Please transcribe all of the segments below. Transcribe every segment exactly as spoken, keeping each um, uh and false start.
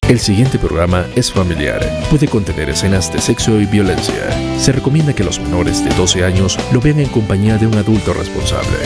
El siguiente programa es familiar. Puede contener escenas de sexo y violencia. Se recomienda que los menores de doce años lo vean en compañía de un adulto responsable.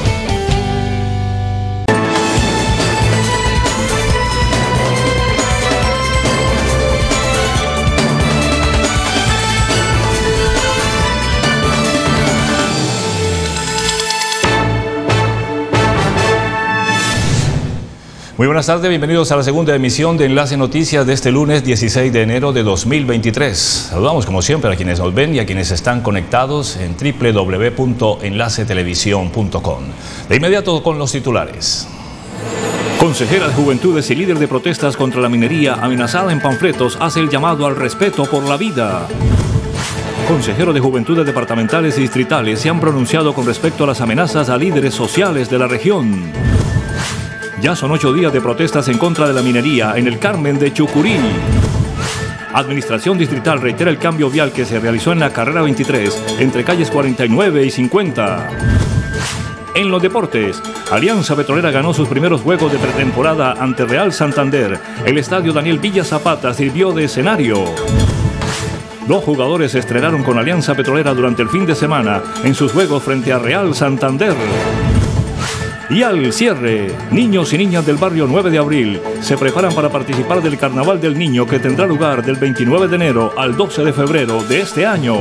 Muy buenas tardes, bienvenidos a la segunda emisión de Enlace Noticias de este lunes dieciséis de enero de dos mil veintitrés. Saludamos como siempre a quienes nos ven y a quienes están conectados en doble u doble u doble u punto enlace televisión punto com. De inmediato con los titulares. Consejera de Juventudes y líder de protestas contra la minería amenazada en panfletos hace el llamado al respeto por la vida. Consejeros de Juventudes departamentales y distritales se han pronunciado con respecto a las amenazas a líderes sociales de la región. Ya son ocho días de protestas en contra de la minería en el Carmen de Chucurí. Administración distrital reitera el cambio vial que se realizó en la carrera veintitrés entre calles cuarenta y nueve y cincuenta. En los deportes, Alianza Petrolera ganó sus primeros juegos de pretemporada ante Real Santander. El estadio Daniel Villa Zapata sirvió de escenario. Dos jugadores se estrenaron con Alianza Petrolera durante el fin de semana en sus juegos frente a Real Santander. Y al cierre, niños y niñas del barrio nueve de abril se preparan para participar del Carnaval del Niño que tendrá lugar del veintinueve de enero al doce de febrero de este año.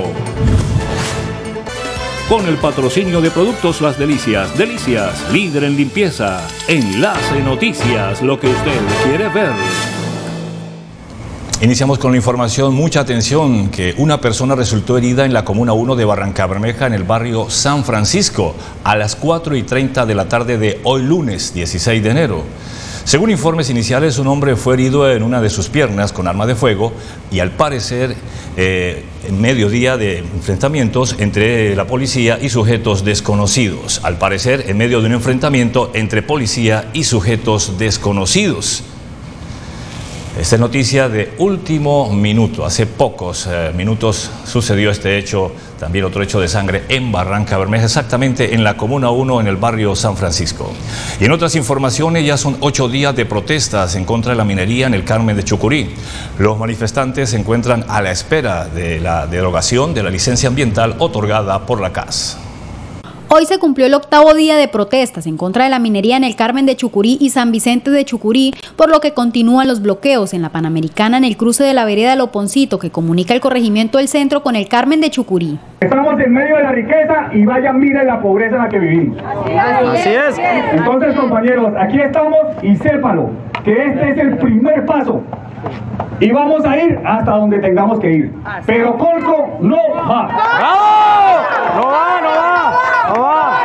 Con el patrocinio de Productos Las Delicias, Delicias, líder en limpieza. Enlace Noticias, lo que usted quiere ver. Iniciamos con la información, mucha atención, que una persona resultó herida en la Comuna uno de Barrancabermeja, en el barrio San Francisco, a las cuatro y treinta de la tarde de hoy lunes dieciséis de enero. Según informes iniciales, un hombre fue herido en una de sus piernas con arma de fuego y al parecer eh, en mediodía de enfrentamientos entre la policía y sujetos desconocidos. Al parecer en medio de un enfrentamiento entre policía y sujetos desconocidos. Esta es noticia de último minuto. Hace pocos eh, minutos sucedió este hecho, también otro hecho de sangre en Barrancabermeja, exactamente en la Comuna uno, en el barrio San Francisco. Y en otras informaciones, ya son ocho días de protestas en contra de la minería en el Carmen de Chucurí. Los manifestantes se encuentran a la espera de la derogación de la licencia ambiental otorgada por la C A S. Hoy se cumplió el octavo día de protestas en contra de la minería en el Carmen de Chucurí y San Vicente de Chucurí, por lo que continúan los bloqueos en la Panamericana en el cruce de la vereda Loponcito, que comunica el corregimiento del centro con el Carmen de Chucurí. Estamos en medio de la riqueza y vayan, miren la pobreza en la que vivimos. Así es. Entonces, compañeros, aquí estamos y sépalo, que este es el primer paso. Y vamos a ir hasta donde tengamos que ir. Pero Colco no va. ¡No! ¡No va, no va! ¡No va!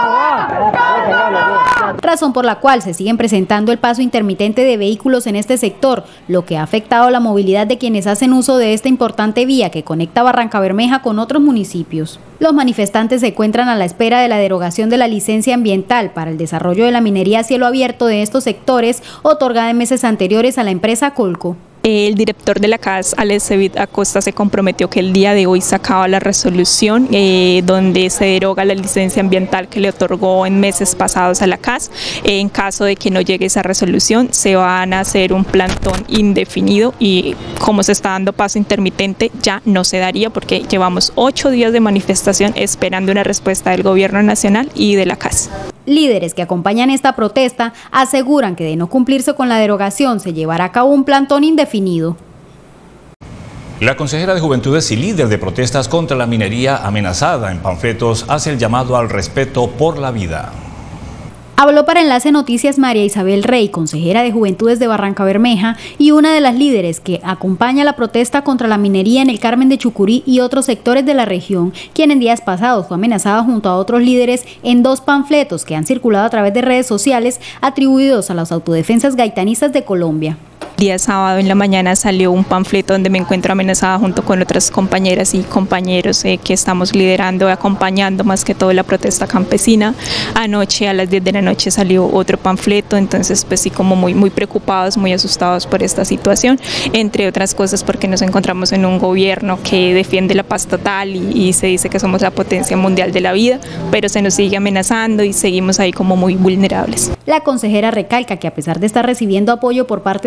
Razón por la cual se siguen presentando el paso intermitente de vehículos en este sector, lo que ha afectado la movilidad de quienes hacen uso de esta importante vía que conecta Barrancabermeja con otros municipios. Los manifestantes se encuentran a la espera de la derogación de la licencia ambiental para el desarrollo de la minería a cielo abierto de estos sectores, otorgada en meses anteriores a la empresa Colco. El director de la C A S, Alex Sevit Acosta, se comprometió que el día de hoy sacaba la resolución eh, donde se deroga la licencia ambiental que le otorgó en meses pasados a la C A S. Eh, en caso de que no llegue esa resolución, se van a hacer un plantón indefinido y como se está dando paso intermitente, ya no se daría porque llevamos ocho días de manifestación esperando una respuesta del gobierno nacional y de la C A S. Líderes que acompañan esta protesta aseguran que de no cumplirse con la derogación se llevará a cabo un plantón indefinido. La consejera de Juventudes y líder de protestas contra la minería amenazada en panfletos hace el llamado al respeto por la vida. Habló para Enlace Noticias María Isabel Rey, consejera de Juventudes de Barrancabermeja y una de las líderes que acompaña la protesta contra la minería en el Carmen de Chucurí y otros sectores de la región, quien en días pasados fue amenazada junto a otros líderes en dos panfletos que han circulado a través de redes sociales atribuidos a las autodefensas gaitanistas de Colombia. Día sábado en la mañana salió un panfleto donde me encuentro amenazada junto con otras compañeras y compañeros eh, que estamos liderando y acompañando más que todo la protesta campesina. Anoche a las diez de la noche salió otro panfleto, entonces pues sí, como muy, muy preocupados, muy asustados por esta situación, entre otras cosas porque nos encontramos en un gobierno que defiende la paz total y, y se dice que somos la potencia mundial de la vida, pero se nos sigue amenazando y seguimos ahí como muy vulnerables. La consejera recalca que a pesar de estar recibiendo apoyo por parte de diferentes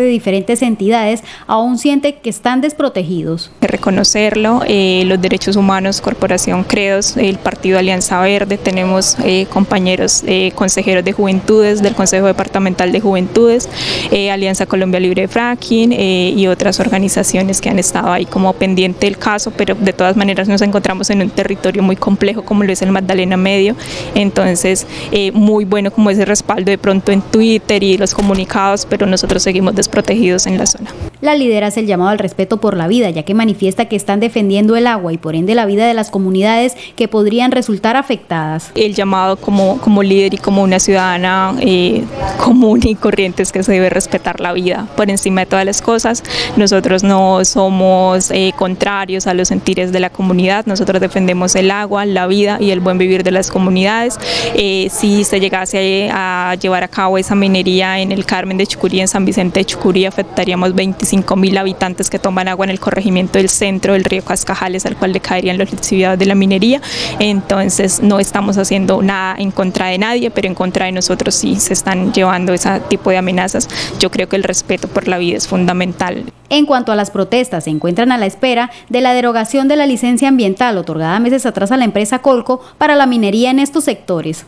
diferentes entidades, aún sienten que están desprotegidos. Reconocerlo, eh, los derechos humanos, Corporación Credos, el Partido Alianza Verde, tenemos eh, compañeros eh, consejeros de juventudes del Consejo Departamental de Juventudes, eh, Alianza Colombia Libre de Fracking eh, y otras organizaciones que han estado ahí como pendiente del caso, pero de todas maneras nos encontramos en un territorio muy complejo como lo es el Magdalena Medio, entonces eh, muy bueno como ese respaldo de pronto en Twitter y los comunicados, pero nosotros seguimos desprotegidos en la zona. La líder hace el llamado al respeto por la vida, ya que manifiesta que están defendiendo el agua y por ende la vida de las comunidades que podrían resultar afectadas. El llamado como, como líder y como una ciudadana eh, común y corriente es que se debe respetar la vida por encima de todas las cosas. Nosotros no somos eh, contrarios a los sentires de la comunidad, nosotros defendemos el agua, la vida y el buen vivir de las comunidades. Eh, si se llegase a llevar a cabo esa minería en el Carmen de Chucurí, en San Vicente de Chucurí, afectaríamos veinticinco mil habitantes que toman agua en el corregimiento del centro del río Cascajales, al cual le caerían las actividades de la minería. Entonces no estamos haciendo nada en contra de nadie, pero en contra de nosotros sí se están llevando ese tipo de amenazas. Yo creo que el respeto por la vida es fundamental. En cuanto a las protestas, se encuentran a la espera de la derogación de la licencia ambiental otorgada meses atrás a la empresa Colco para la minería en estos sectores.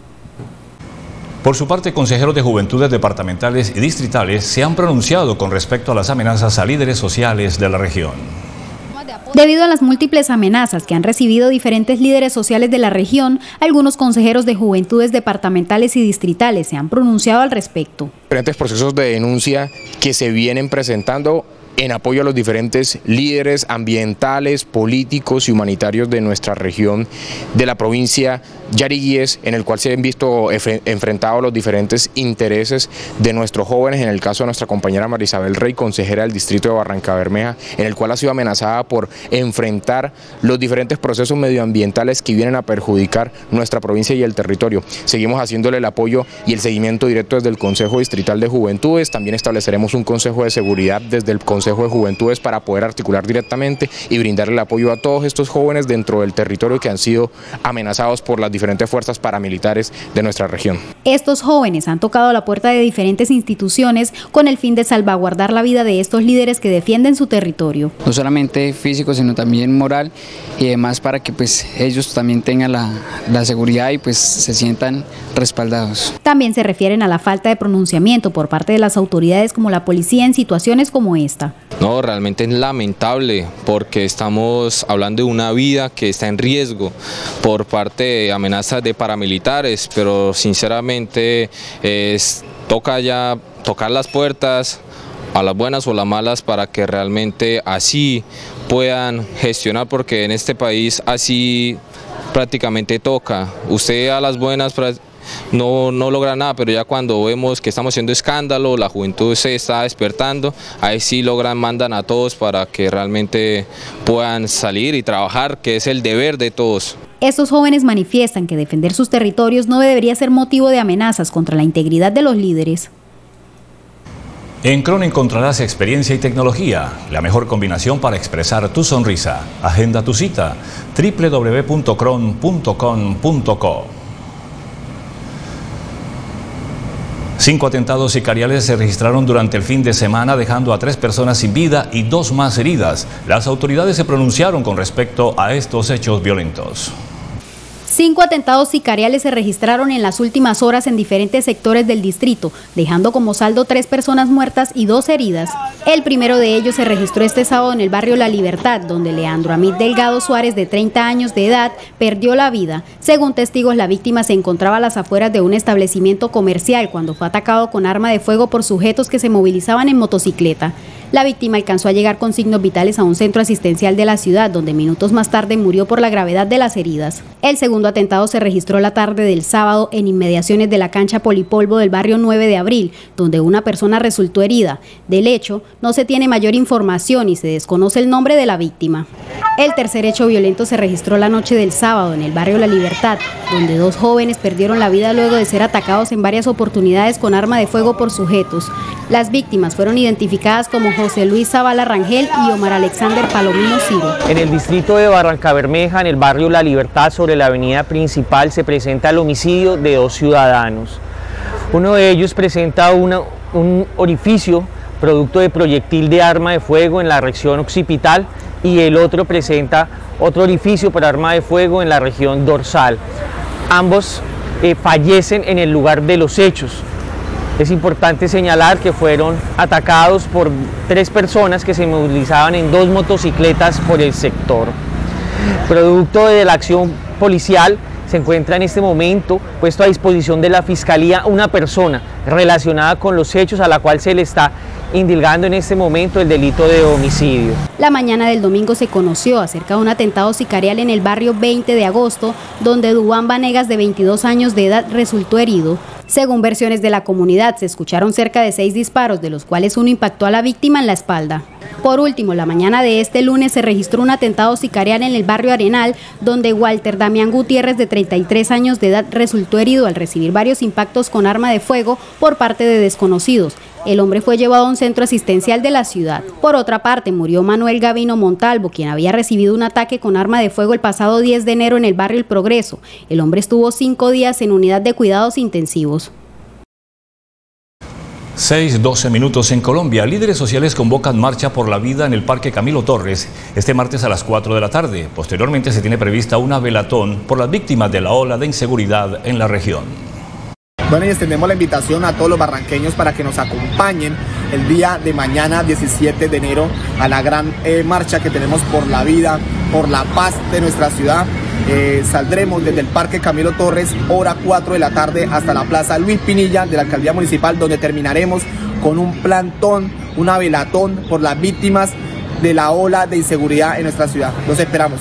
Por su parte, consejeros de juventudes departamentales y distritales se han pronunciado con respecto a las amenazas a líderes sociales de la región. Debido a las múltiples amenazas que han recibido diferentes líderes sociales de la región, algunos consejeros de juventudes departamentales y distritales se han pronunciado al respecto. Diferentes procesos de denuncia que se vienen presentando en apoyo a los diferentes líderes ambientales, políticos y humanitarios de nuestra región, de la provincia Yariguíes, en el cual se han visto enfrentados los diferentes intereses de nuestros jóvenes, en el caso de nuestra compañera Marisabel Rey, consejera del distrito de Barrancabermeja, en el cual ha sido amenazada por enfrentar los diferentes procesos medioambientales que vienen a perjudicar nuestra provincia y el territorio. Seguimos haciéndole el apoyo y el seguimiento directo desde el Consejo Distrital de Juventudes. También estableceremos un Consejo de Seguridad desde el Consejo de Juventudes para poder articular directamente y brindarle el apoyo a todos estos jóvenes dentro del territorio que han sido amenazados por las diferentes fuerzas paramilitares de nuestra región. Estos jóvenes han tocado la puerta de diferentes instituciones con el fin de salvaguardar la vida de estos líderes que defienden su territorio. No solamente físico, sino también moral y demás, para que pues ellos también tengan la, la seguridad y pues se sientan respaldados. También se refieren a la falta de pronunciamiento por parte de las autoridades como la policía en situaciones como esta. No, realmente es lamentable porque estamos hablando de una vida que está en riesgo por parte de amenazas de paramilitares, pero sinceramente es, toca ya tocar las puertas a las buenas o las malas para que realmente así puedan gestionar, porque en este país así prácticamente toca. Usted a las buenas No, no logra nada, pero ya cuando vemos que estamos haciendo escándalo, la juventud se está despertando, ahí sí logran, mandan a todos para que realmente puedan salir y trabajar, que es el deber de todos. Estos jóvenes manifiestan que defender sus territorios no debería ser motivo de amenazas contra la integridad de los líderes. En Cron encontrarás experiencia y tecnología, la mejor combinación para expresar tu sonrisa. Agenda tu cita, doble u doble u doble u punto cron punto com punto co. Cinco atentados sicariales se registraron durante el fin de semana, dejando a tres personas sin vida y dos más heridas. Las autoridades se pronunciaron con respecto a estos hechos violentos. Cinco atentados sicariales se registraron en las últimas horas en diferentes sectores del distrito, dejando como saldo tres personas muertas y dos heridas. El primero de ellos se registró este sábado en el barrio La Libertad, donde Leandro Amid Delgado Suárez, de treinta años de edad, perdió la vida. Según testigos, la víctima se encontraba a las afueras de un establecimiento comercial cuando fue atacado con arma de fuego por sujetos que se movilizaban en motocicleta. La víctima alcanzó a llegar con signos vitales a un centro asistencial de la ciudad, donde minutos más tarde murió por la gravedad de las heridas. El segundo atentado se registró la tarde del sábado en inmediaciones de la cancha Polipolvo del barrio nueve de abril, donde una persona resultó herida. Del hecho, no se tiene mayor información y se desconoce el nombre de la víctima. El tercer hecho violento se registró la noche del sábado en el barrio La Libertad, donde dos jóvenes perdieron la vida luego de ser atacados en varias oportunidades con arma de fuego por sujetos. Las víctimas fueron identificadas como José Luis Zavala Rangel y Omar Alexander Palomino Ciro. En el distrito de Barrancabermeja, en el barrio La Libertad, sobre la avenida principal, se presenta el homicidio de dos ciudadanos. Uno de ellos presenta una, un orificio producto de proyectil de arma de fuego en la región occipital, y el otro presenta otro orificio por arma de fuego en la región dorsal. Ambos eh, fallecen en el lugar de los hechos. Es importante señalar que fueron atacados por tres personas que se movilizaban en dos motocicletas por el sector. Producto de la acción policial, se encuentra en este momento puesto a disposición de la Fiscalía una persona relacionada con los hechos a la cual se le está indilgando en este momento el delito de homicidio. La mañana del domingo se conoció acerca de un atentado sicarial en el barrio veinte de agosto, donde Duván Vanegas, de veintidós años de edad, resultó herido. Según versiones de la comunidad, se escucharon cerca de seis disparos, de los cuales uno impactó a la víctima en la espalda. Por último, la mañana de este lunes se registró un atentado sicarial en el barrio Arenal, donde Walter Damián Gutiérrez, de treinta y tres años de edad, resultó herido al recibir varios impactos con arma de fuego por parte de desconocidos. El hombre fue llevado a un centro asistencial de la ciudad. Por otra parte, murió Manuel Gavino Montalvo, quien había recibido un ataque con arma de fuego el pasado diez de enero en el barrio El Progreso. El hombre estuvo cinco días en unidad de cuidados intensivos. seis, doce minutos en Colombia. Líderes sociales convocan marcha por la vida en el Parque Camilo Torres este martes a las cuatro de la tarde. Posteriormente se tiene prevista una velatón por las víctimas de la ola de inseguridad en la región. Bueno, y extendemos la invitación a todos los barranqueños para que nos acompañen el día de mañana, diecisiete de enero, a la gran eh, marcha que tenemos por la vida, por la paz de nuestra ciudad. Eh, saldremos desde el Parque Camilo Torres, hora cuatro de la tarde, hasta la Plaza Luis Pinilla de la Alcaldía Municipal, donde terminaremos con un plantón, una velatón por las víctimas de la ola de inseguridad en nuestra ciudad. Los esperamos.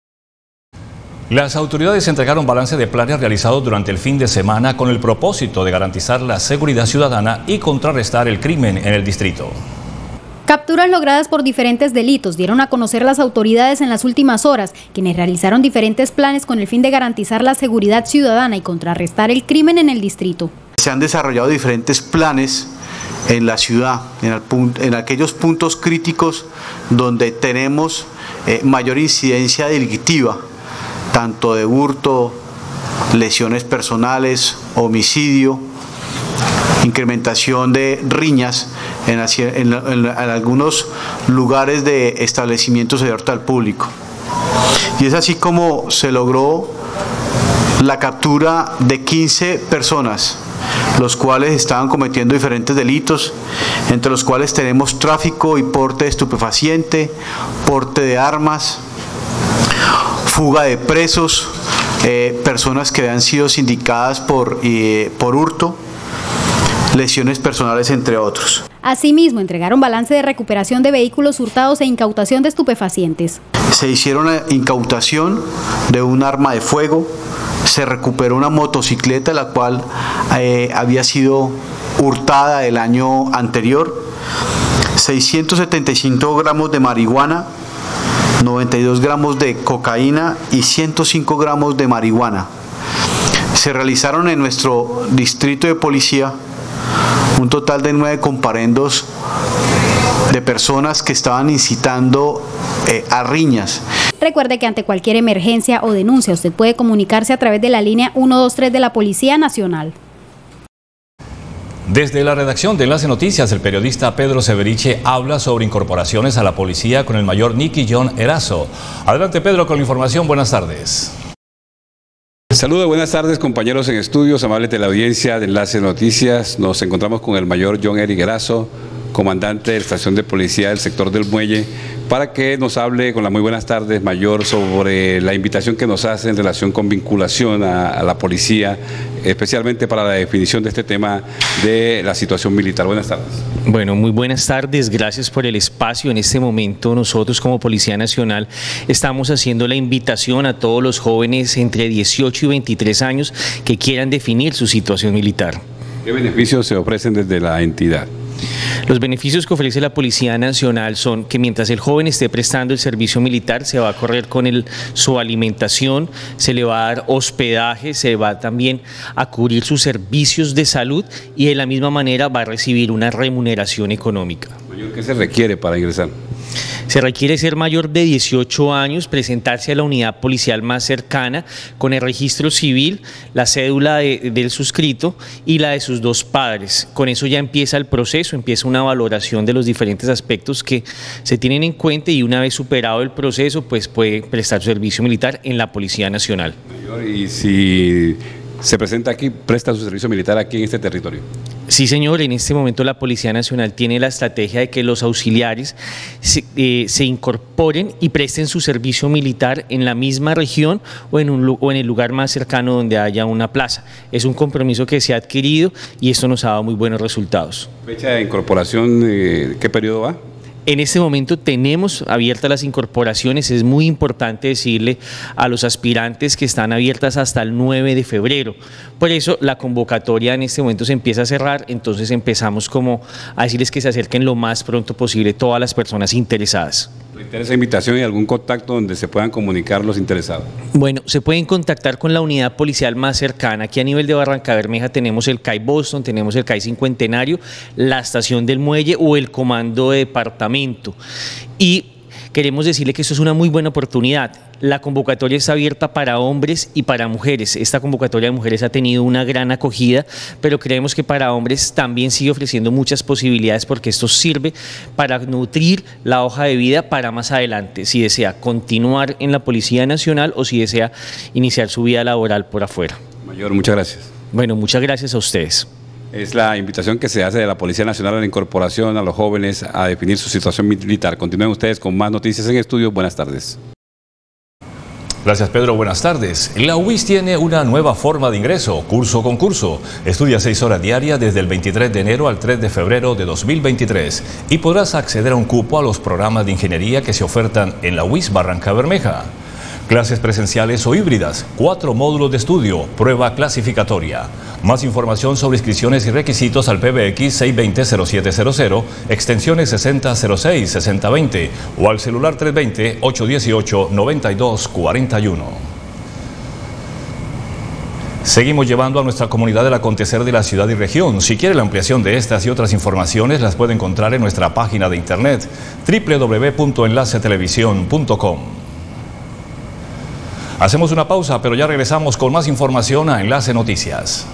Las autoridades entregaron balance de planes realizados durante el fin de semana con el propósito de garantizar la seguridad ciudadana y contrarrestar el crimen en el distrito. Capturas logradas por diferentes delitos dieron a conocer las autoridades en las últimas horas, quienes realizaron diferentes planes con el fin de garantizar la seguridad ciudadana y contrarrestar el crimen en el distrito. Se han desarrollado diferentes planes en la ciudad, en, el, en aquellos puntos críticos donde tenemos eh, mayor incidencia delictiva, tanto de hurto, lesiones personales, homicidio, incrementación de riñas en, en, en, en algunos lugares de establecimientos abiertos al público. Y es así como se logró la captura de quince personas, los cuales estaban cometiendo diferentes delitos, entre los cuales tenemos tráfico y porte de estupefaciente, porte de armas, fuga de presos, eh, personas que habían sido sindicadas por, eh, por hurto, lesiones personales, entre otros. Asimismo, entregaron balance de recuperación de vehículos hurtados e incautación de estupefacientes. Se hicieron una incautación de un arma de fuego, se recuperó una motocicleta la cual eh, había sido hurtada el año anterior, seiscientos setenta y cinco gramos de marihuana, noventa y dos gramos de cocaína y ciento cinco gramos de marihuana. Se realizaron en nuestro distrito de policía un total de nueve comparendos de personas que estaban incitando eh, a riñas. Recuerde que ante cualquier emergencia o denuncia usted puede comunicarse a través de la línea uno dos tres de la Policía Nacional. Desde la redacción de Enlace Noticias, el periodista Pedro Severiche habla sobre incorporaciones a la policía con el mayor Nicky John Erazo. Adelante, Pedro, con la información. Buenas tardes. Saludos, buenas tardes, compañeros en estudios, amables de la audiencia de Enlace Noticias. Nos encontramos con el mayor John Eric Erazo, comandante de la estación de policía del sector del Muelle, para que nos hable con las muy buenas tardes, mayor, sobre la invitación que nos hace en relación con vinculación a, a la policía, especialmente para la definición de este tema de la situación militar. Buenas tardes. Bueno, muy buenas tardes, gracias por el espacio. En este momento nosotros como Policía Nacional estamos haciendo la invitación a todos los jóvenes entre dieciocho y veintitrés años que quieran definir su situación militar. ¿Qué beneficios se ofrecen desde la entidad? Los beneficios que ofrece la Policía Nacional son que mientras el joven esté prestando el servicio militar se va a correr con el, su alimentación, se le va a dar hospedaje, se va también a cubrir sus servicios de salud y de la misma manera va a recibir una remuneración económica. ¿Qué se requiere para ingresar? Se requiere ser mayor de dieciocho años, presentarse a la unidad policial más cercana con el registro civil, la cédula de, del suscrito y la de sus dos padres. Con eso ya empieza el proceso, empieza una valoración de los diferentes aspectos que se tienen en cuenta y una vez superado el proceso, pues puede prestar su servicio militar en la Policía Nacional. Y si se presenta aquí, presta su servicio militar aquí en este territorio. Sí, señor, en este momento la Policía Nacional tiene la estrategia de que los auxiliares se, eh, se incorporen y presten su servicio militar en la misma región o en, un, o en el lugar más cercano donde haya una plaza. Es un compromiso que se ha adquirido y esto nos ha dado muy buenos resultados. ¿Fecha de incorporación, eh, qué periodo va? En este momento tenemos abiertas las incorporaciones, es muy importante decirle a los aspirantes que están abiertas hasta el nueve de febrero, por eso la convocatoria en este momento se empieza a cerrar, entonces empezamos como a decirles que se acerquen lo más pronto posible todas las personas interesadas. ¿Reitera invitación y algún contacto donde se puedan comunicar los interesados? Bueno, se pueden contactar con la unidad policial más cercana. Aquí a nivel de Barrancabermeja tenemos el C A I Boston, tenemos el C A I Cincuentenario, la estación del Muelle o el comando de departamento. Y queremos decirle que esto es una muy buena oportunidad. La convocatoria está abierta para hombres y para mujeres. Esta convocatoria de mujeres ha tenido una gran acogida, pero creemos que para hombres también sigue ofreciendo muchas posibilidades porque esto sirve para nutrir la hoja de vida para más adelante, si desea continuar en la Policía Nacional o si desea iniciar su vida laboral por afuera. Mayor, muchas gracias. Bueno, muchas gracias a ustedes. Es la invitación que se hace de la Policía Nacional a la incorporación a los jóvenes a definir su situación militar. Continúen ustedes con más noticias en estudio. Buenas tardes. Gracias, Pedro. Buenas tardes. La U I S tiene una nueva forma de ingreso, curso con curso. Estudia seis horas diarias desde el veintitrés de enero al tres de febrero de dos mil veintitrés y podrás acceder a un cupo a los programas de ingeniería que se ofertan en la U I S Barrancabermeja. Clases presenciales o híbridas, cuatro módulos de estudio, prueba clasificatoria. Más información sobre inscripciones y requisitos al P B X seis dos cero, cero siete cero cero, extensiones sesenta cero seis, sesenta veinte o al celular tres dos cero, ocho uno ocho, nueve dos cuatro uno. Seguimos llevando a nuestra comunidad el acontecer de la ciudad y región. Si quiere la ampliación de estas y otras informaciones, las puede encontrar en nuestra página de internet doble u doble u doble u punto enlace televisión punto com. Hacemos una pausa, pero ya regresamos con más información a Enlace Noticias.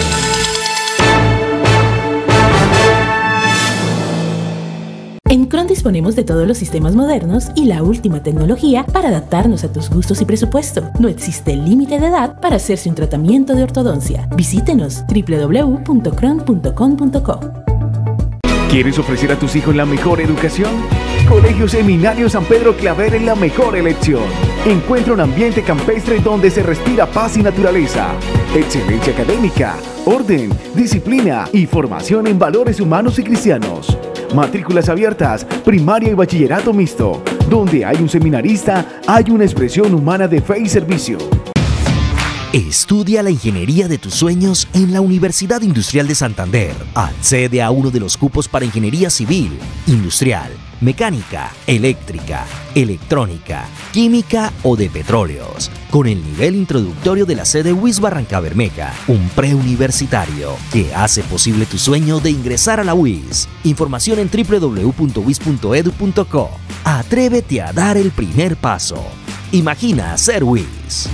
En Cron disponemos de todos los sistemas modernos y la última tecnología para adaptarnos a tus gustos y presupuesto. No existe límite de edad para hacerse un tratamiento de ortodoncia. Visítenos doble u doble u doble u punto cron punto com punto co. ¿Quieres ofrecer a tus hijos la mejor educación? Colegio Seminario San Pedro Claver es la mejor elección. Encuentra un ambiente campestre donde se respira paz y naturaleza, excelencia académica, orden, disciplina y formación en valores humanos y cristianos. Matrículas abiertas, primaria y bachillerato mixto. Donde hay un seminarista, hay una expresión humana de fe y servicio. Estudia la ingeniería de tus sueños en la Universidad Industrial de Santander. Accede a uno de los cupos para ingeniería civil, industrial, mecánica, eléctrica, electrónica, química o de petróleos, con el nivel introductorio de la sede U I S Barrancabermeja, un preuniversitario que hace posible tu sueño de ingresar a la U I S. Información en doble u doble u doble u punto u i s punto edu punto co. Atrévete a dar el primer paso. Imagina ser U I S.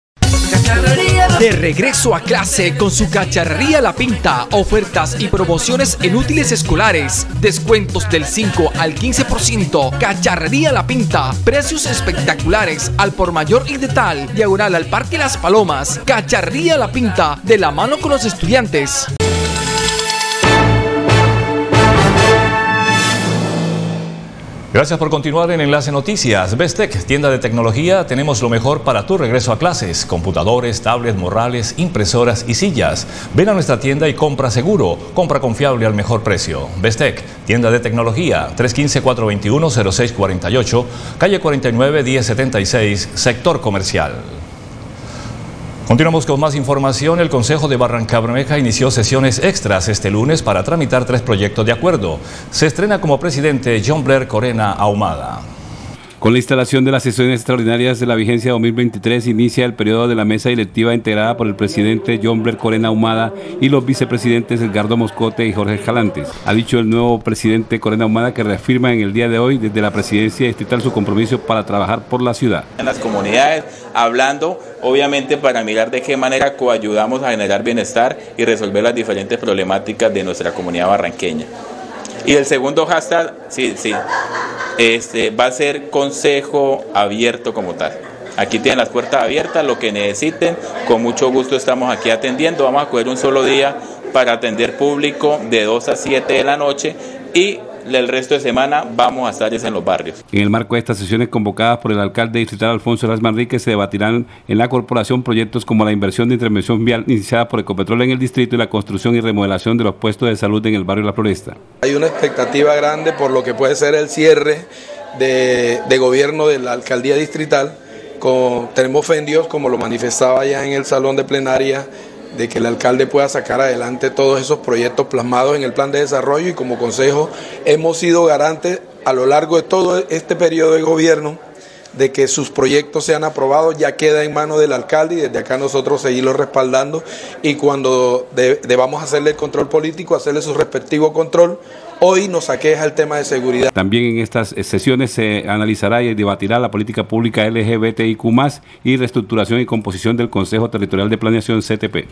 De regreso a clase con su Cacharrería La Pinta, ofertas y promociones en útiles escolares, descuentos del cinco al quince por ciento. Cacharrería La Pinta, precios espectaculares al por mayor y de tal, diagonal al Parque Las Palomas. Cacharrería La Pinta, de la mano con los estudiantes. Gracias por continuar en Enlace Noticias. Bestec, tienda de tecnología, tenemos lo mejor para tu regreso a clases. Computadores, tablets, morrales, impresoras y sillas. Ven a nuestra tienda y compra seguro. Compra confiable al mejor precio. Bestec, tienda de tecnología, tres uno cinco, cuatro dos uno, cero seis cuatro ocho, calle cuarenta y nueve, diez setenta y seis, sector comercial. Continuamos con más información. El Consejo de Barrancabermeja inició sesiones extras este lunes para tramitar tres proyectos de acuerdo. Se estrena como presidente John Blair Corena Ahumada. Con la instalación de las sesiones extraordinarias de la vigencia dos mil veintitrés, inicia el periodo de la mesa directiva integrada por el presidente John Blair Corena Ahumada y los vicepresidentes Edgardo Moscote y Jorge Escalantes. Ha dicho el nuevo presidente Corena Ahumada que reafirma en el día de hoy desde la presidencia distrital su compromiso para trabajar por la ciudad. En las comunidades, hablando obviamente para mirar de qué manera coayudamos a generar bienestar y resolver las diferentes problemáticas de nuestra comunidad barranqueña. Y el segundo hashtag, sí, sí, este, va a ser consejo abierto como tal. Aquí tienen las puertas abiertas, lo que necesiten, con mucho gusto estamos aquí atendiendo. Vamos a coger un solo día para atender público de dos a siete de la noche y el resto de semana vamos a estar en los barrios. En el marco de estas sesiones convocadas por el alcalde distrital Alfonso Eras Manrique se debatirán en la corporación proyectos como la inversión de intervención vial iniciada por Ecopetrol en el distrito y la construcción y remodelación de los puestos de salud en el barrio La Floresta. Hay una expectativa grande por lo que puede ser el cierre de, de gobierno de la alcaldía distrital. Con, tenemos fe en Dios, como lo manifestaba ya en el salón de plenaria, de que el alcalde pueda sacar adelante todos esos proyectos plasmados en el plan de desarrollo, y como consejo hemos sido garantes a lo largo de todo este periodo de gobierno de que sus proyectos sean aprobados. Ya queda en manos del alcalde y desde acá nosotros seguirlo respaldando, y cuando de, debamos hacerle el control político, hacerle su respectivo control. Hoy nos aqueja el tema de seguridad. También en estas sesiones se analizará y debatirá la política pública L G B T I Q más, y reestructuración y composición del Consejo Territorial de Planeación C T P.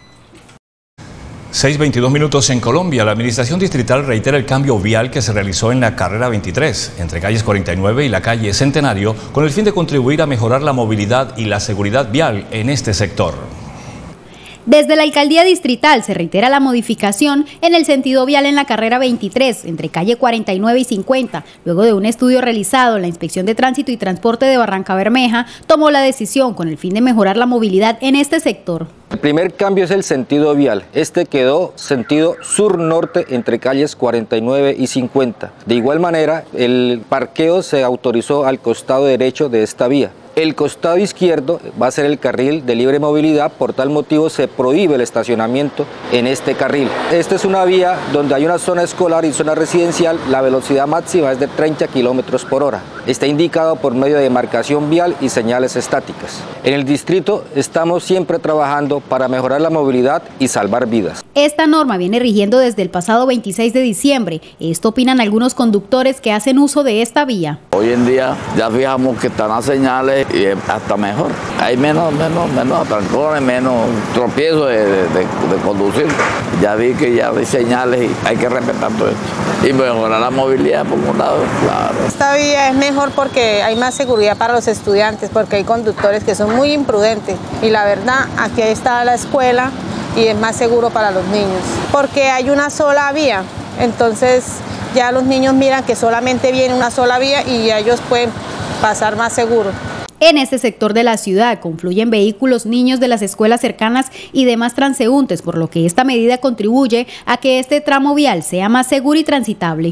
seis veintidós minutos en Colombia. La administración distrital reitera el cambio vial que se realizó en la carrera veintitrés, entre calles cuarenta y nueve y la calle Centenario, con el fin de contribuir a mejorar la movilidad y la seguridad vial en este sector. Desde la alcaldía distrital se reitera la modificación en el sentido vial en la carrera veintitrés, entre calle cuarenta y nueve y cincuenta. Luego de un estudio realizado, la Inspección de Tránsito y Transporte de Barrancabermeja tomó la decisión con el fin de mejorar la movilidad en este sector. El primer cambio es el sentido vial. Este quedó sentido sur-norte entre calles cuarenta y nueve y cincuenta. De igual manera, el parqueo se autorizó al costado derecho de esta vía. El costado izquierdo va a ser el carril de libre movilidad, por tal motivo se prohíbe el estacionamiento en este carril. Esta es una vía donde hay una zona escolar y zona residencial, la velocidad máxima es de treinta kilómetros por hora. Está indicado por medio de marcación vial y señales estáticas. En el distrito estamos siempre trabajando para mejorar la movilidad y salvar vidas. Esta norma viene rigiendo desde el pasado veintiséis de diciembre. Esto opinan algunos conductores que hacen uso de esta vía. Hoy en día ya fijamos que están las señales y hasta mejor. Hay menos, menos, menos atrancones, menos tropiezos de, de, de conducir. Ya vi que ya hay señales y hay que respetar todo esto. Y mejorar la movilidad por un lado, claro. Esta vía es mejor porque hay más seguridad para los estudiantes, porque hay conductores que son muy imprudentes. Y la verdad, aquí está la escuela y es más seguro para los niños. Porque hay una sola vía, entonces ya los niños miran que solamente viene una sola vía y ellos pueden pasar más seguro. En este sector de la ciudad confluyen vehículos, niños de las escuelas cercanas y demás transeúntes, por lo que esta medida contribuye a que este tramo vial sea más seguro y transitable.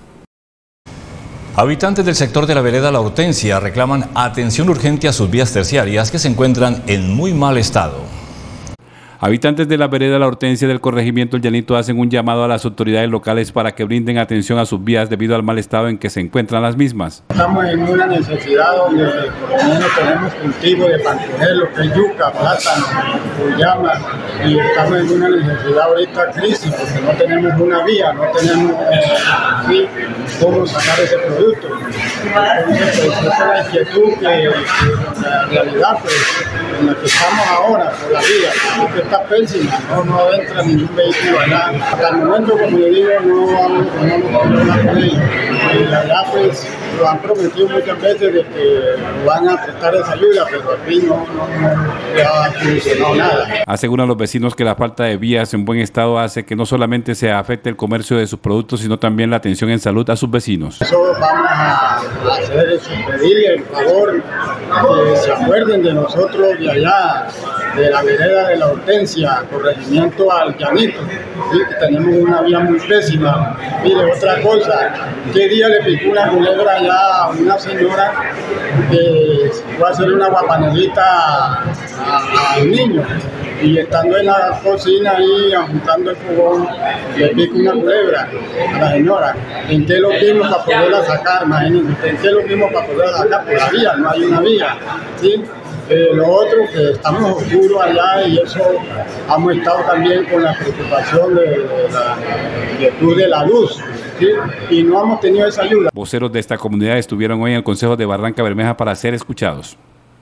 Habitantes del sector de la vereda La Hortensia reclaman atención urgente a sus vías terciarias que se encuentran en muy mal estado. Habitantes de la vereda La Hortensia del corregimiento El Llanito hacen un llamado a las autoridades locales para que brinden atención a sus vías debido al mal estado en que se encuentran las mismas. Estamos en una necesidad donde por lo menos tenemos cultivo de panquejer, lo que es yuca, plátano, uyama, y estamos en una necesidad ahorita crisis porque no tenemos una vía, no tenemos eh, cómo sacar ese producto. Entonces, pues, esa es la inquietud que, que la realidad pues, en la que estamos ahora por la vía. Porque está pésima, no, no entra ningún vehículo allá. Hasta el momento, como yo digo, no vamos a hablar con ellos. Y allá pues lo han prometido muchas veces de que van a prestar esa ayuda, pero aquí no, no, no ha funcionado nada. Aseguran los vecinos que la falta de vías en buen estado hace que no solamente se afecte el comercio de sus productos, sino también la atención en salud a sus vecinos. Eso vamos a hacer es pedirle el favor que se acuerden de nosotros de allá, de la vereda de La Hortensia, corregimiento al Llanito, ¿sí? Que tenemos una vía muy pésima. Mire, otra cosa, ¿qué día le picó una culebra allá a una señora que fue a hacer una guapanelita al niño? Y estando en la cocina ahí, juntando el fogón, le pico una culebra a la señora. ¿En qué lo vimos para poderla sacar? Imagínense, ¿en qué lo vimos para poderla sacar? Por la vía, no hay una vía, ¿sí? Eh, lo otro, que estamos oscuros allá y eso hemos estado también con la preocupación de, de la inquietud de la luz, ¿sí? Y no hemos tenido esa ayuda. Voceros de esta comunidad estuvieron hoy en el Consejo de Barranca Bermeja para ser escuchados.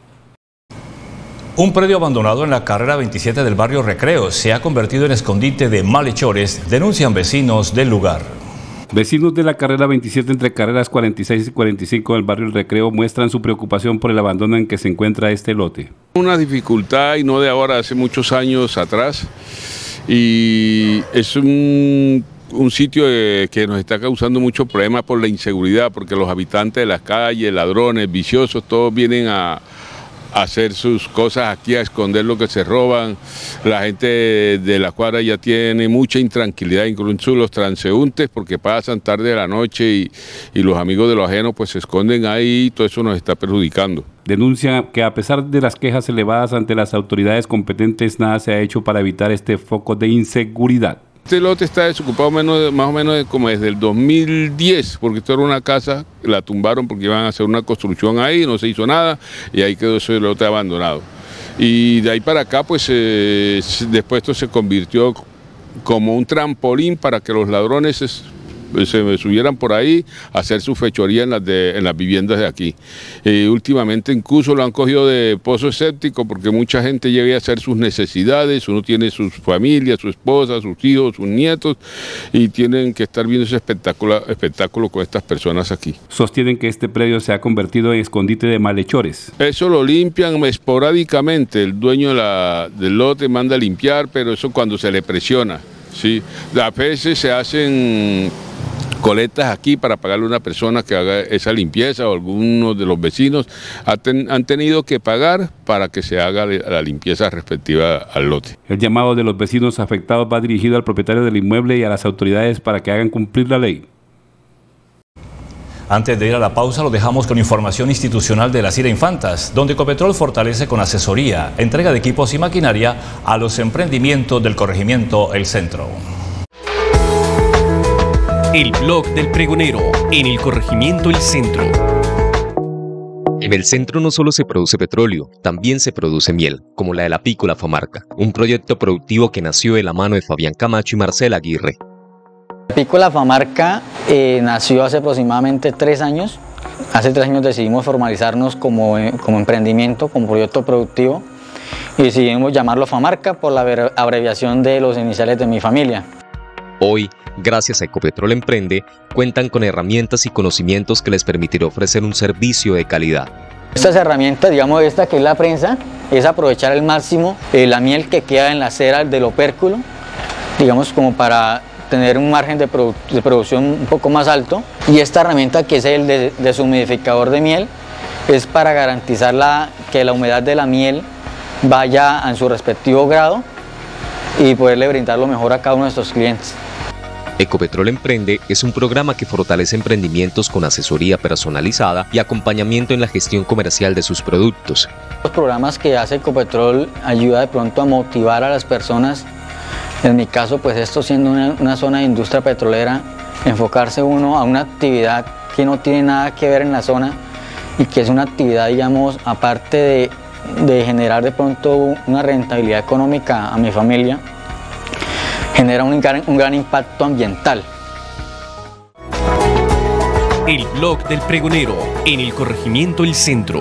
Un predio abandonado en la carrera veintisiete del barrio Recreo se ha convertido en escondite de malhechores, denuncian vecinos del lugar. Vecinos de la carrera veintisiete entre carreras cuarenta y seis y cuarenta y cinco del barrio El Recreo muestran su preocupación por el abandono en que se encuentra este lote. Una dificultad y no de ahora, hace muchos años atrás, y es un, un sitio eh, que nos está causando muchos problemas por la inseguridad, porque los habitantes de las calles, ladrones, viciosos, todos vienen a hacer sus cosas aquí, a esconder lo que se roban. La gente de la cuadra ya tiene mucha intranquilidad, incluso los transeúntes, porque pasan tarde de la noche y, y los amigos de los ajenos pues se esconden ahí y todo eso nos está perjudicando. Denuncia que a pesar de las quejas elevadas ante las autoridades competentes, nada se ha hecho para evitar este foco de inseguridad. Este lote está desocupado menos, más o menos como desde el dos mil diez, porque esto era una casa, la tumbaron porque iban a hacer una construcción ahí, no se hizo nada y ahí quedó ese lote abandonado. Y de ahí para acá, pues eh, después esto se convirtió como un trampolín para que los ladrones se, se subieran por ahí a hacer su fechoría en las, de, en las viviendas de aquí. Eh, últimamente incluso lo han cogido de pozo escéptico porque mucha gente llega a hacer sus necesidades, uno tiene sus familias, su esposa, sus hijos, sus nietos y tienen que estar viendo ese espectáculo, espectáculo con estas personas aquí. Sostienen que este predio se ha convertido en escondite de malhechores. Eso lo limpian esporádicamente, el dueño de la, del lote manda a limpiar, pero eso cuando se le presiona, ¿sí? A veces se hacen colectas aquí para pagarle a una persona que haga esa limpieza o algunos de los vecinos han tenido que pagar para que se haga la limpieza respectiva al lote. El llamado de los vecinos afectados va dirigido al propietario del inmueble y a las autoridades para que hagan cumplir la ley. Antes de ir a la pausa, lo dejamos con información institucional de las Ira Infantas, donde Ecopetrol fortalece con asesoría, entrega de equipos y maquinaria a los emprendimientos del corregimiento El Centro. El blog del pregonero en el corregimiento El Centro. En el centro no solo se produce petróleo, también se produce miel, como la de la Apícola Famarca, un proyecto productivo que nació de la mano de Fabián Camacho y Marcela Aguirre. La Apícola Famarca eh, nació hace aproximadamente tres años. Hace tres años decidimos formalizarnos como, eh, como emprendimiento, como proyecto productivo, y decidimos llamarlo Famarca por la abreviación de los iniciales de mi familia. Hoy, gracias a Ecopetrol Emprende, cuentan con herramientas y conocimientos que les permitirá ofrecer un servicio de calidad. Estas herramientas, digamos esta que es la prensa, es aprovechar al máximo eh, la miel que queda en la cera del opérculo, digamos como para tener un margen de, produ de producción un poco más alto. Y esta herramienta que es el de deshumidificador de miel es para garantizar la, que la humedad de la miel vaya en su respectivo grado y poderle brindar lo mejor a cada uno de nuestros clientes. Ecopetrol Emprende es un programa que fortalece emprendimientos con asesoría personalizada y acompañamiento en la gestión comercial de sus productos. Los programas que hace Ecopetrol ayuda de pronto a motivar a las personas, en mi caso pues esto siendo una, una zona de industria petrolera, enfocarse uno a una actividad que no tiene nada que ver en la zona y que es una actividad, digamos, aparte de, de generar de pronto una rentabilidad económica a mi familia, genera un gran, un gran impacto ambiental. El blog del pregonero en el corregimiento El Centro.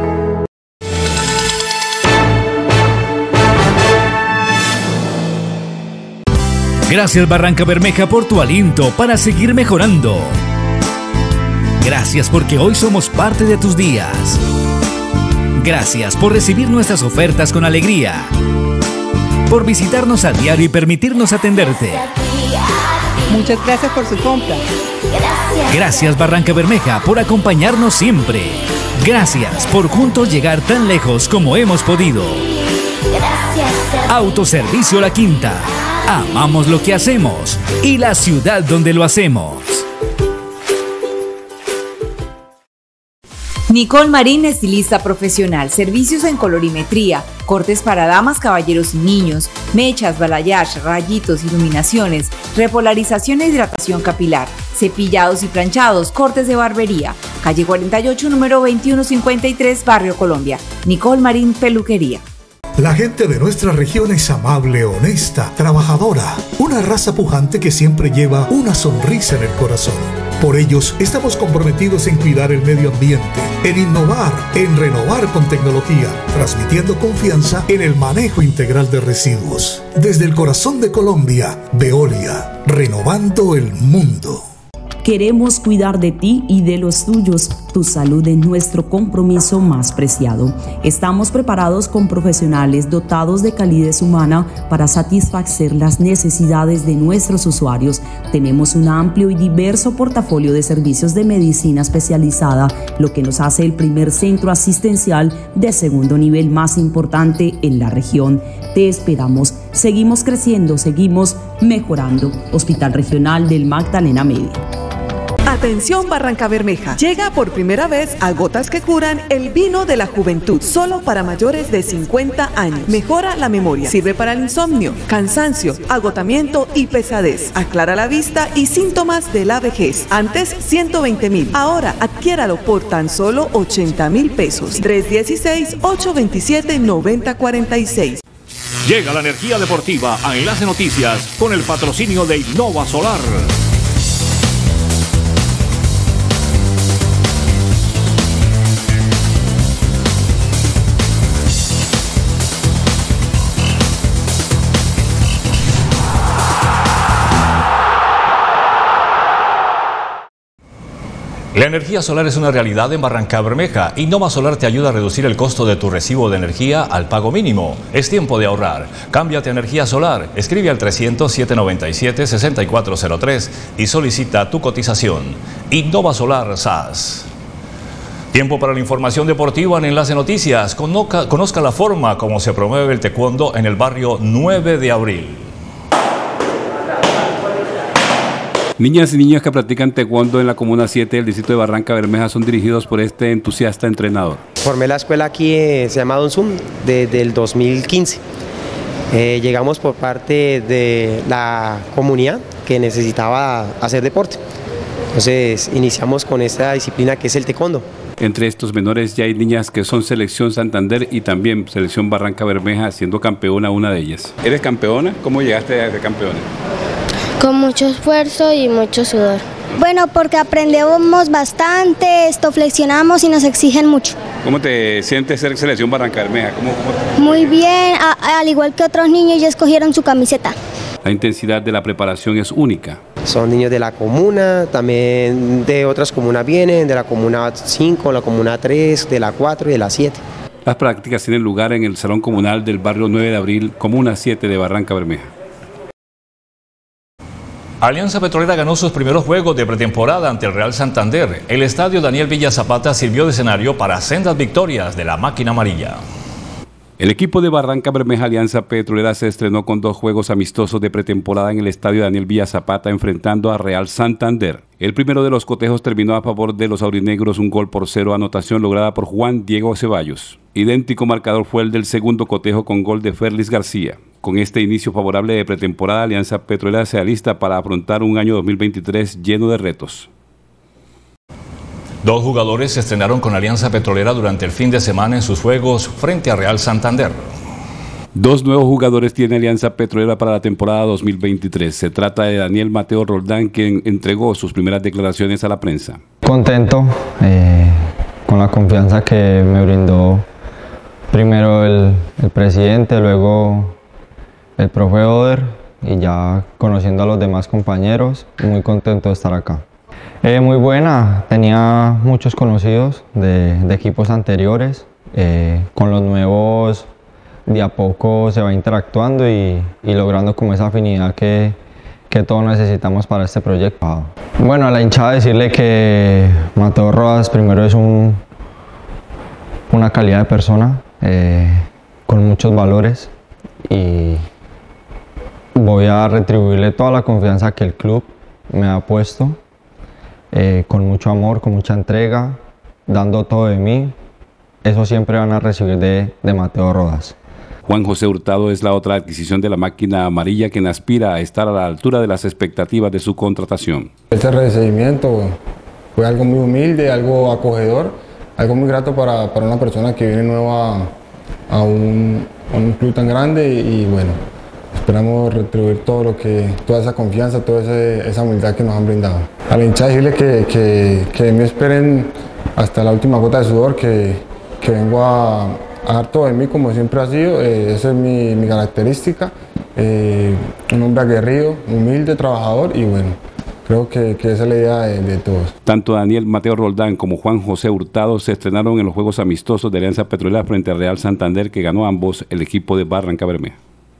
Gracias Barranca Bermeja por tu aliento para seguir mejorando. Gracias porque hoy somos parte de tus días. Gracias por recibir nuestras ofertas con alegría, por visitarnos a diario y permitirnos atenderte. Muchas gracias por su compra. Gracias Barranca Bermeja por acompañarnos siempre. Gracias por juntos llegar tan lejos como hemos podido. Autoservicio La Quinta. Amamos lo que hacemos y la ciudad donde lo hacemos. Nicole Marín, estilista profesional, servicios en colorimetría, cortes para damas, caballeros y niños, mechas, balayage, rayitos, iluminaciones, repolarización e hidratación capilar, cepillados y planchados, cortes de barbería. Calle cuarenta y ocho, número veintiuno cincuenta y tres, Barrio Colombia. Nicole Marín Peluquería. La gente de nuestra región es amable, honesta, trabajadora, una raza pujante que siempre lleva una sonrisa en el corazón. Por ellos estamos comprometidos en cuidar el medio ambiente, en innovar, en renovar con tecnología, transmitiendo confianza en el manejo integral de residuos. Desde el corazón de Colombia, Veolia, renovando el mundo. Queremos cuidar de ti y de los tuyos. Tu salud es nuestro compromiso más preciado. Estamos preparados con profesionales dotados de calidez humana para satisfacer las necesidades de nuestros usuarios. Tenemos un amplio y diverso portafolio de servicios de medicina especializada, lo que nos hace el primer centro asistencial de segundo nivel más importante en la región. Te esperamos. Seguimos creciendo, seguimos mejorando. Hospital Regional del Magdalena Medio. Atención Barranca Bermeja, llega por primera vez a Gotas que Curan el vino de la juventud, solo para mayores de cincuenta años. Mejora la memoria, sirve para el insomnio, cansancio, agotamiento y pesadez. Aclara la vista y síntomas de la vejez. Antes ciento veinte mil, ahora adquiéralo por tan solo ochenta mil pesos. tres uno seis, ocho dos siete, nueve cero cuatro seis. Llega la energía deportiva a Enlace Noticias con el patrocinio de Innova Solar. La energía solar es una realidad en Barranca Bermeja. Innova Solar te ayuda a reducir el costo de tu recibo de energía al pago mínimo. Es tiempo de ahorrar. Cámbiate a energía solar. Escribe al trescientos, setecientos noventa y siete, sesenta y cuatro cero tres y solicita tu cotización. Innova Solar S A S. Tiempo para la información deportiva en Enlace Noticias. Conozca, conozca la forma como se promueve el taekwondo en el barrio nueve de abril. Niñas y niños que practican taekwondo en la Comuna siete del distrito de Barranca Bermeja son dirigidos por este entusiasta entrenador. Formé la escuela aquí, eh, se llama Don Zoom, desde el dos mil quince. Eh, llegamos por parte de la comunidad que necesitaba hacer deporte. Entonces iniciamos con esta disciplina que es el taekwondo. Entre estos menores ya hay niñas que son selección Santander y también selección Barranca Bermeja, siendo campeona una de ellas. ¿Eres campeona? ¿Cómo llegaste a ser campeona? Con mucho esfuerzo y mucho sudor. Bueno, porque aprendemos bastante, esto flexionamos y nos exigen mucho. ¿Cómo te sientes ser selección Barranca Bermeja? ¿Cómo, cómo... Muy bien, a, al igual que otros niños ya escogieron su camiseta. La intensidad de la preparación es única. Son niños de la comuna, también de otras comunas vienen, de la comuna cinco, la comuna tres, de la cuatro y de la siete. Las prácticas tienen lugar en el Salón Comunal del barrio nueve de abril, Comuna siete de Barranca Bermeja. Alianza Petrolera ganó sus primeros juegos de pretemporada ante el Real Santander. El estadio Daniel Villa Zapata sirvió de escenario para sendas victorias de la máquina amarilla. El equipo de Barranca Bermeja Alianza Petrolera se estrenó con dos juegos amistosos de pretemporada en el estadio Daniel Villa Zapata enfrentando a Real Santander. El primero de los cotejos terminó a favor de los aurinegros, un gol por cero, anotación lograda por Juan Diego Ceballos. Idéntico marcador fue el del segundo cotejo con gol de Ferlis García. Con este inicio favorable de pretemporada, Alianza Petrolera se alista para afrontar un año dos mil veintitrés lleno de retos. Dos jugadores se estrenaron con Alianza Petrolera durante el fin de semana en sus juegos frente a Real Santander. Dos nuevos jugadores tiene Alianza Petrolera para la temporada dos mil veintitrés. Se trata de Daniel Mateo Roldán, quien entregó sus primeras declaraciones a la prensa. Contento eh, con la confianza que me brindó primero el, el presidente, luego el profe Oder y ya conociendo a los demás compañeros, muy contento de estar acá. Eh, muy buena, tenía muchos conocidos de, de equipos anteriores, eh, con los nuevos de a poco se va interactuando y, y logrando como esa afinidad que, que todos necesitamos para este proyecto. Bueno, a la hinchada decirle que Mateo Rodas primero es un, una calidad de persona, eh, con muchos valores y voy a retribuirle toda la confianza que el club me ha puesto. Eh, con mucho amor, con mucha entrega dando todo de mí, eso siempre van a recibir de, de Mateo Rodas. Juan José Hurtado es la otra adquisición de la máquina amarilla, quien aspira a estar a la altura de las expectativas de su contratación. Este recibimiento fue algo muy humilde, algo acogedor, algo muy grato para, para una persona que viene nueva a un, a un club tan grande y, y bueno, esperamos retribuir todo lo que, toda esa confianza, toda ese, esa humildad que nos han brindado. A la hinchada decirle que, que, que me esperen hasta la última gota de sudor, que, que vengo a, a dar todo de mí como siempre ha sido, eh, esa es mi, mi característica, eh, un hombre aguerrido, humilde, trabajador y bueno, creo que, que esa es la idea de, de todos. Tanto Daniel Mateo Roldán como Juan José Hurtado se estrenaron en los Juegos Amistosos de Alianza Petrolera frente al Real Santander, que ganó ambos el equipo de Barrancabermeja.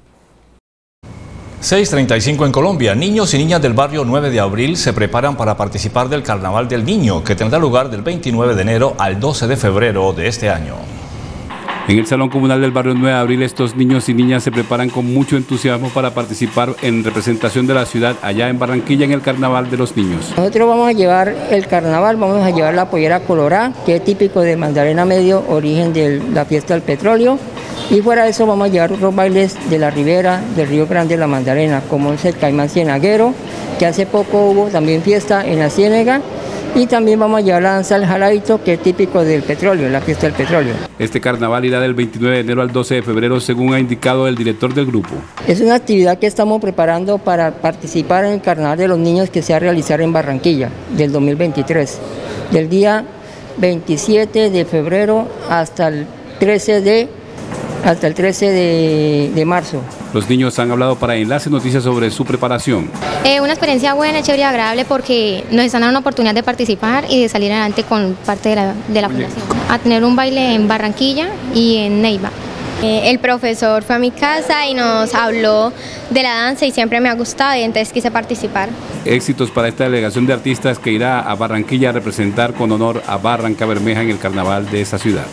seis treinta y cinco en Colombia. Niños y niñas del barrio nueve de abril se preparan para participar del Carnaval del Niño, que tendrá lugar del veintinueve de enero al doce de febrero de este año. En el Salón Comunal del barrio nueve de abril, estos niños y niñas se preparan con mucho entusiasmo para participar en representación de la ciudad allá en Barranquilla en el Carnaval de los Niños. Nosotros vamos a llevar el carnaval, vamos a llevar la pollera colorada, que es típico de Magdalena Medio, origen de la fiesta del petróleo. Y fuera de eso vamos a llevar otros bailes de la ribera del Río Grande, la Magdalena, como es el Caimán Cienaguero, que hace poco hubo también fiesta en la Ciénega. Y también vamos a llevar la danza del jaladito, que es típico del petróleo, la fiesta del petróleo. Este carnaval irá del veintinueve de enero al doce de febrero, según ha indicado el director del grupo. Es una actividad que estamos preparando para participar en el Carnaval de los Niños que se va a realizar en Barranquilla, del dos mil veintitrés. Del día veintisiete de febrero hasta el trece de, hasta el trece de, de marzo. Los niños han hablado para Enlace Noticias sobre su preparación. Eh, una experiencia buena, chévere y agradable porque nos están dando una oportunidad de participar y de salir adelante con parte de la, de la fundación. A tener un baile en Barranquilla y en Neiva. Eh, el profesor fue a mi casa y nos habló de la danza y siempre me ha gustado y entonces quise participar. Éxitos para esta delegación de artistas que irá a Barranquilla a representar con honor a Barrancabermeja en el carnaval de esa ciudad.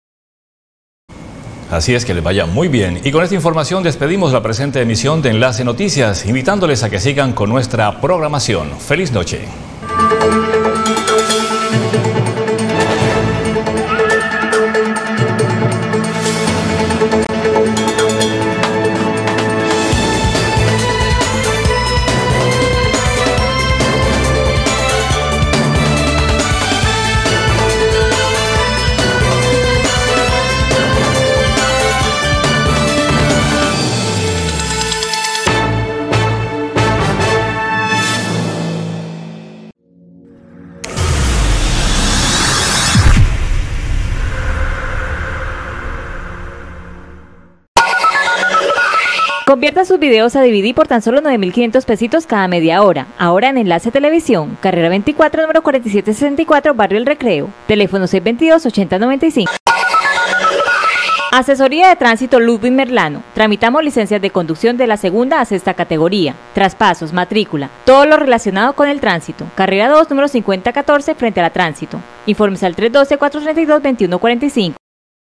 Así es, que les vaya muy bien. Y con esta información despedimos la presente emisión de Enlace Noticias, invitándoles a que sigan con nuestra programación. ¡Feliz noche! Convierta sus videos a D V D por tan solo nueve mil quinientos pesitos cada media hora. Ahora en Enlace Televisión, carrera veinticuatro, número cuarenta y siete sesenta y cuatro, Barrio El Recreo. Teléfono seis veintidós, ochenta noventa y cinco. Asesoría de Tránsito Ludwig Merlano. Tramitamos licencias de conducción de la segunda a sexta categoría. Traspasos, matrícula, todo lo relacionado con el tránsito. Carrera dos, número cincuenta catorce, frente a la Tránsito. Informes al tres uno dos, cuatro tres dos, dos uno cuatro cinco.